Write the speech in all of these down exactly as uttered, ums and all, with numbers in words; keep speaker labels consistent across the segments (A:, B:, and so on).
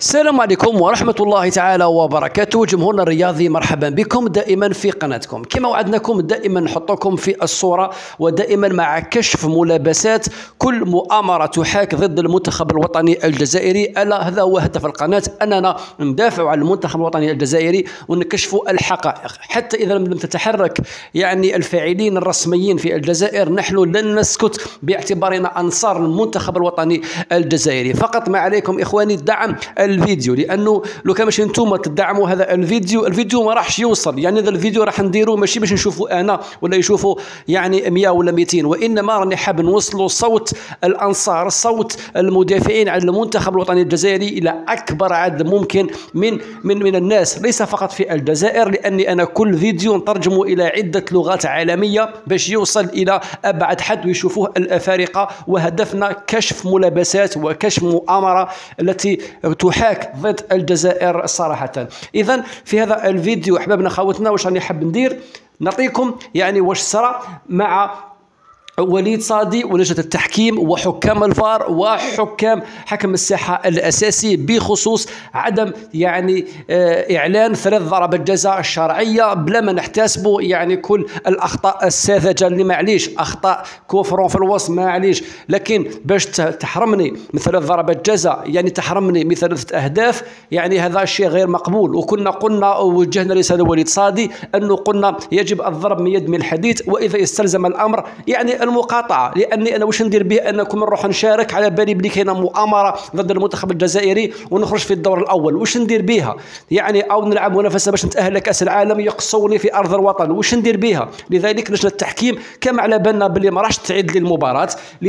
A: السلام عليكم ورحمة الله تعالى وبركاته. جمهورنا الرياضي، مرحبا بكم دائما في قناتكم. كما وعدناكم دائما نحطكم في الصورة، ودائما مع كشف ملابسات كل مؤامرة تحاك ضد المنتخب الوطني الجزائري. ألا هذا هو هدف القناة، أننا ندافع عن المنتخب الوطني الجزائري ونكشف الحقائق. حتى إذا لم تتحرك يعني الفاعلين الرسميين في الجزائر، نحن لن نسكت باعتبارنا أنصار المنتخب الوطني الجزائري. فقط ما عليكم إخواني دعم الفيديو، لانه لو كان ماشي نتوما تدعموا هذا الفيديو الفيديو ما راحش يوصل. يعني هذا الفيديو راح نديروه ماشي باش نشوفوا انا ولا يشوفوا يعني مئة ولا مئتين، وانما راني حاب نوصلوا صوت الانصار، صوت المدافعين عن المنتخب الوطني الجزائري الى اكبر عدد ممكن من من من الناس، ليس فقط في الجزائر، لاني انا كل فيديو نترجمه الى عده لغات عالميه باش يوصل الى ابعد حد ويشوفوه الافارقه. وهدفنا كشف ملابسات وكشف مؤامره التي تحاك ضد الجزائر صراحة. إذا في هذا الفيديو أحبابنا خوتنا واش راني حاب ندير، نعطيكم يعني واش صرا مع وليد صادي ولجنة التحكيم وحكام الفار وحكام حكم الساحة الأساسي بخصوص عدم يعني إعلان ثلاث ضربات جزاء الشرعية بلا ما نحتسبوا يعني كل الأخطاء الساذجة اللي معليش أخطاء كفر في الوسط معليش، لكن باش تحرمني من ثلاث ضربات جزاء يعني تحرمني من ثلاثة أهداف، يعني هذا الشيء غير مقبول. وكنا قلنا ووجهنا رسالة وليد صادي أنه قلنا يجب الضرب من يد من الحديد، وإذا استلزم الأمر يعني المقاطعه، لاني انا واش ندير به انكم نروح نشارك على بالي بلي كاينه مؤامره ضد المنتخب الجزائري ونخرج في الدور الاول، واش ندير بها يعني؟ او نلعب منافسه باش نتاهل لكاس العالم يقصوني في ارض الوطن، واش ندير بها؟ لذلك لجنه التحكيم كما على بالنا بلي ما راحش تعيد لي المباراه،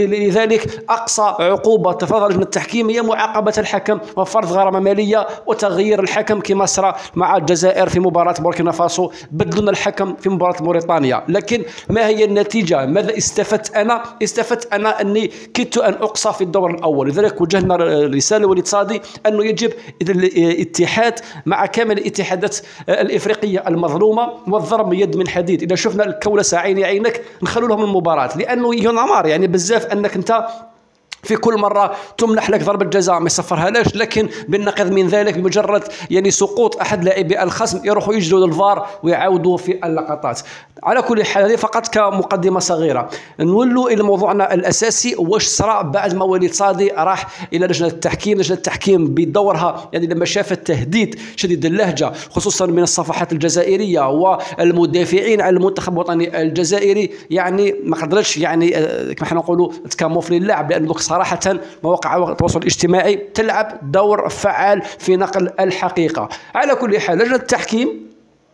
A: لذلك اقصى عقوبه تفرض لجنه التحكيم هي معاقبه الحكم وفرض غرامه ماليه وتغيير الحكم كما صرا مع الجزائر في مباراه بوركينا فاسو، بدلنا الحكم في مباراه موريتانيا. لكن ما هي النتيجه؟ ماذا استفدت انا؟ استفدت انا اني كدت ان اقصى في الدور الاول. لذلك وجهنا رساله وليد صادي انه يجب الاتحاد مع كامل الاتحادات الافريقيه المظلومه والضرب من يد من حديد. اذا شفنا الكولسه عيني عينك نخلوا لهم المباراه، لانه ينعمر يعني بزاف انك انت في كل مرة تمنح لك ضربة جزاء ما يصفرها لاش، لكن بالنقيض من ذلك بمجرد يعني سقوط أحد لاعبي الخصم يروحوا يجروا للفار ويعاودوا في اللقطات. على كل حال هذه فقط كمقدمة صغيرة. نولوا إلى موضوعنا الأساسي، واش صرا بعد ما وليد صادي راح إلى لجنة التحكيم. لجنة التحكيم بدورها يعني لما شافت تهديد شديد اللهجة خصوصا من الصفحات الجزائرية والمدافعين عن المنتخب الوطني الجزائري، يعني ما قدرتش يعني كما حنا نقولوا تكاموفلي اللعب، لأن صراحة مواقع التواصل الاجتماعي تلعب دور فعال في نقل الحقيقة. على كل حال لجنة التحكيم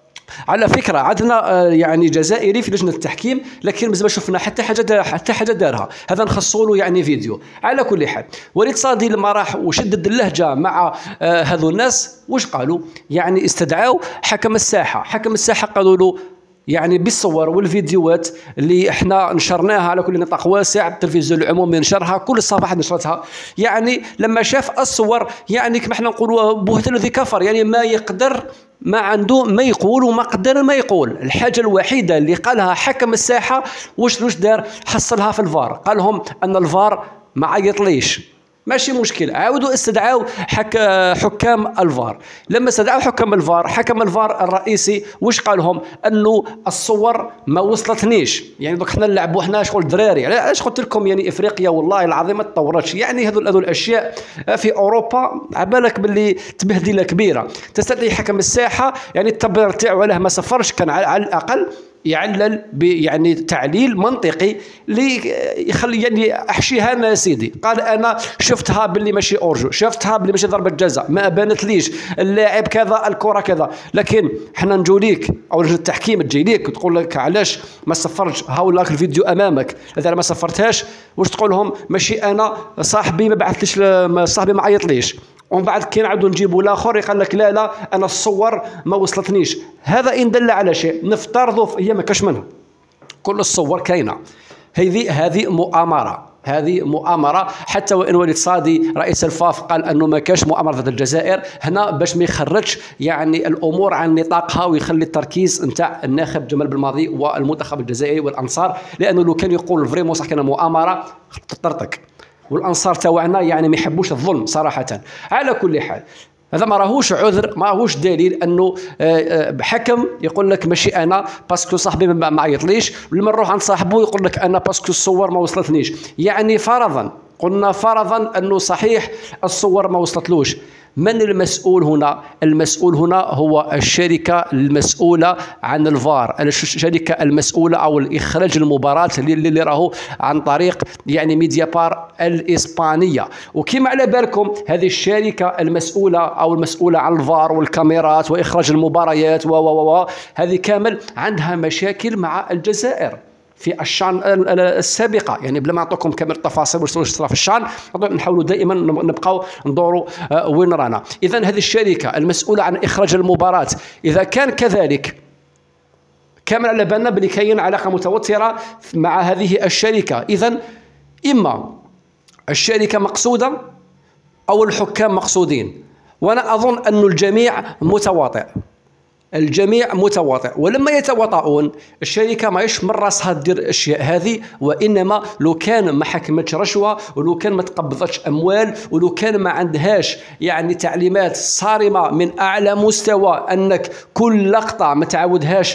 A: على فكرة عندنا يعني جزائري في لجنة التحكيم، لكن ما شفنا حتى حاجة دار حتى حاجة دارها، هذا نخصوا له يعني فيديو. على كل حال وليد صادي لما راح وشدد اللهجة مع هذو الناس واش قالوا؟ يعني استدعوا حكم الساحة. حكم الساحة قالوا له يعني بالصور والفيديوهات اللي احنا نشرناها على كل نطاق واسع، التلفزيون العمومي نشرها، كل الصفحات نشرتها، يعني لما شاف الصور يعني كما احنا نقولوا بهت الذي كفر، يعني ما يقدر ما عنده ما يقول وما قدر ما يقول. الحاجه الوحيده اللي قالها حكم الساحه واش واش دار؟ حصلها في الفار، قال لهم ان الفار ما عيطليش. ماشي مشكل، عاودوا استدعوا حك... حكام الفار. لما استدعوا حكام الفار، حكم الفار الرئيسي واش قال لهم؟ انه الصور ما وصلتنيش. يعني دوك حنا نلعبوا حنا شغل دراري، علاش قلت لكم يعني افريقيا والله العظيم ما تطورتش. يعني هذو هذو الاشياء في اوروبا عبالك باللي تبهدله كبيره. تستدعي حكم الساحه يعني التبرير تاعو علاه ما سفرش كان على الاقل يعلل يعني تعليل منطقي اللي يخلي يعني احشيها انا يا سيدي. قال انا شفتها باللي ماشي اورجو، شفتها باللي ماشي ضربه جزاء، ما بانت ليش اللاعب كذا الكره كذا. لكن حنا نجو ليك او لجنه التحكيم تجي ليك تقول لك علاش ما صفرتش؟ هاولاك الفيديو امامك، اذا ما صفرتهاش واش تقول لهم؟ ماشي انا صاحبي ما بعثليش، صاحبي ما عيطليش. ومن بعد كي نعاودوا نجيبوا الاخر يقول لك لا لا انا الصور ما وصلتنيش. هذا ان دل على شيء نفترضوا هي ما كاش منها، كل الصور كاينه. هذه هذه مؤامره، هذه مؤامره. حتى وان وليد صادي رئيس الفاف قال انه ما كاش مؤامره ضد الجزائر هنا، باش ما يخرجش يعني الامور عن نطاقها ويخلي التركيز نتاع الناخب جمال بالماضي والمنتخب الجزائري والانصار، لانه لو كان يقول فريمون صح كان مؤامره تطرطق. والانصار تاعنا يعني ما يحبوش الظلم صراحه. على كل حال هذا ما راهوش عذر، ما راهوش دليل انه حكم يقول لك ماشي انا باسكو صاحبي ما عيطليش، ولما نروح عند صاحبه يقول لك انا باسكو الصور ما وصلتنيش. يعني فرضا قلنا فرضا انه صحيح الصور ما وصلتلوش، من المسؤول هنا؟ المسؤول هنا هو الشركة المسؤولة عن الفار، الشركة المسؤولة أو الإخراج المباراة اللي, اللي راهو عن طريق يعني ميديا بار الإسبانية. وكما على بالكم هذه الشركة المسؤولة أو المسؤولة عن الفار والكاميرات وإخراج المباريات و و و هذه كامل عندها مشاكل مع الجزائر في الشان السابقه، يعني بلا ما نعطيكم كامل التفاصيل واش صرا في الشان، نحاولوا دائما نبقاو ندوروا وين رانا. اذا هذه الشركه المسؤوله عن اخراج المباراه اذا كان كذلك كامل على بالنا بلي كاين علاقه متوتره مع هذه الشركه، اذا اما الشركه مقصوده او الحكام مقصودين، وانا اظن ان الجميع متواطئ، الجميع متواطئ. ولما يتواطؤون الشركه ماهيش من راسها دير الاشياء هذه، وانما لو كان ما حكمتش رشوه، ولو كان ما تقبضتش اموال، ولو كان ما عندهاش يعني تعليمات صارمه من اعلى مستوى انك كل لقطه ما تعاودهاش،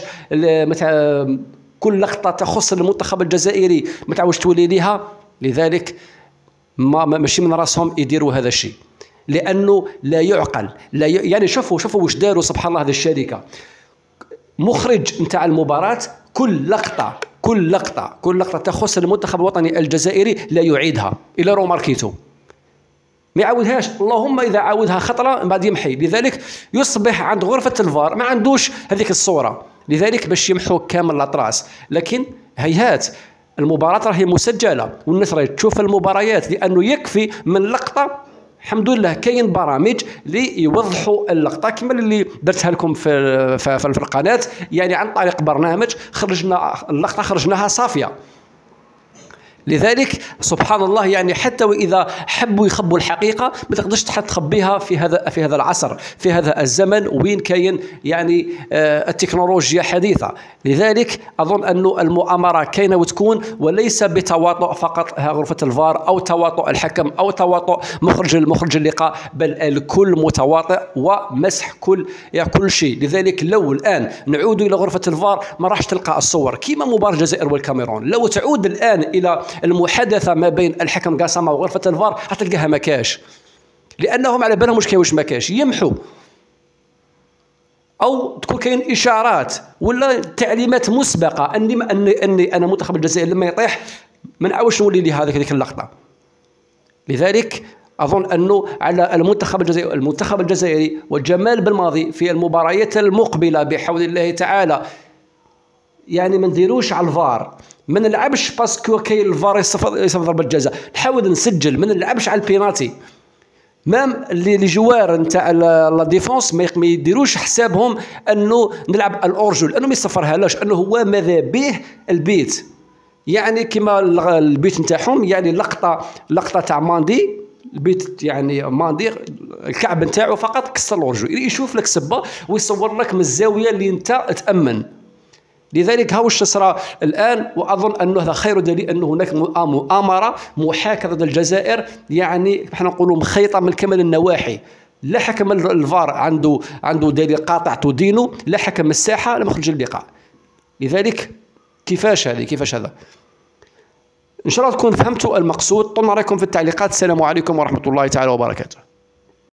A: كل لقطه تخص المنتخب الجزائري ما تعاودش تولي ليها، لذلك ما ماشي من راسهم يديروا هذا الشيء، لانه لا يعقل. لا ي... يعني شوفوا شوفوا واش داروا سبحان الله. هذه الشركه مخرج نتاع المباراه كل لقطه كل لقطه كل لقطه تخص المنتخب الوطني الجزائري لا يعيدها الى روماركيتو، ما يعاودهاش، اللهم اذا عاودها خطره بعد يمحي. لذلك يصبح عند غرفه الفار ما عندوش هذيك الصوره، لذلك باش يمحوا كامل الاطراس. لكن هيهات المباراه راهي مسجله والناس راهي تشوف المباريات، لانه يكفي من لقطه الحمد لله كاين برامج اللي يوضحوا اللقطه كما اللي درتها لكم في في, في القناه، يعني عن طريق برنامج خرجنا اللقطه خرجناها صافيه. لذلك سبحان الله يعني حتى واذا حبوا يخبوا الحقيقه ما تقدرش تخبيها في هذا في هذا العصر، في هذا الزمن وين كاين يعني آه التكنولوجيا حديثه. لذلك اظن انه المؤامره كاينه وتكون، وليس بتواطؤ فقط غرفه الفار او تواطؤ الحكم او تواطؤ مخرج مخرج اللقاء، بل الكل متواطئ ومسح كل يعني كل شيء. لذلك لو الان نعود الى غرفه الفار ما راحش تلقى الصور كيما مباراه الجزائر والكاميرون. لو تعود الان الى المحادثه ما بين الحكم قاسامه وغرفه الفار حتلقاها ما كاش، لانهم على بالهم واش كاين واش ما كاش، يمحوا او تكون كاين اشارات ولا تعليمات مسبقه اني اني, أني انا منتخب الجزائر لما يطيح ما نعاودش نولي لي هذيك هذيك اللقطه. لذلك اظن انه على المنتخب الجزائري المنتخب الجزائري والجمال بالماضي في المباريات المقبله بحول الله تعالى يعني ما نديروش على الفار، ما نلعبش باسكو كاين الفار يصفر ضربه جزاء، نحاول نسجل، ما نلعبش على البينالتي. مام اللي جوار نتاع لا ديفونس ما يديروش حسابهم انه نلعب الاورجو، لانه ما يصفرهالاش، انه هو ماذا به البيت، يعني كما البيت نتاعهم يعني لقطه لقطه تاع ماندي، البيت يعني ماندي الكعب نتاعو فقط كسر الاورجو، يشوف لك سبه ويصور لك من الزاويه اللي انت تامن. لذلك ها واش صرا الان، واظن انه هذا خير دليل انه هناك مؤامره محاكاه ضد الجزائر، يعني احنا نقولوا مخيطه من كامل النواحي. لا حكم الفار عنده عنده دليل قاطع تدينه، لا حكم الساحه لا مخرج اللقاء. لذلك كيفاش هذه كيفاش هذا؟ ان شاء الله تكون فهمتوا المقصود. طلنا رايكم في التعليقات. السلام عليكم ورحمه الله تعالى وبركاته.